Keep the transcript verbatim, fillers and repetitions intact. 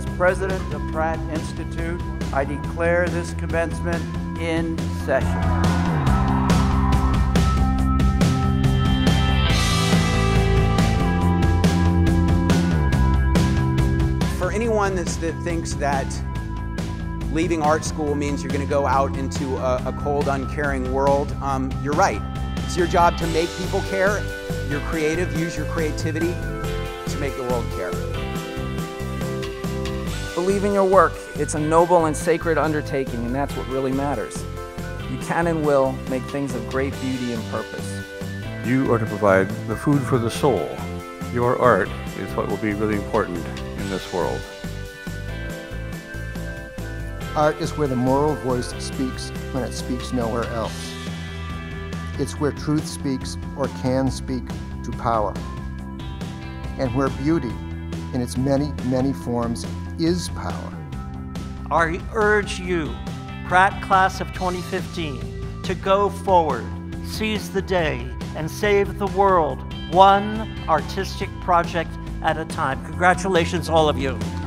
As president of Pratt Institute, I declare this commencement in session. For anyone that's, that thinks that leaving art school means you're going to go out into a, a cold, uncaring world, um, you're right. It's your job to make people care. You're creative, use your creativity to make the world care. Believe in your work. It's a noble and sacred undertaking, and that's what really matters. You can and will make things of great beauty and purpose. You are to provide the food for the soul. Your art is what will be really important in this world. Art is where the moral voice speaks when it speaks nowhere else. It's where truth speaks or can speak to power. And where beauty, in its many, many forms, is power. I urge you, Pratt Class of twenty fifteen, to go forward, seize the day, and save the world, one artistic project at a time. Congratulations, all of you.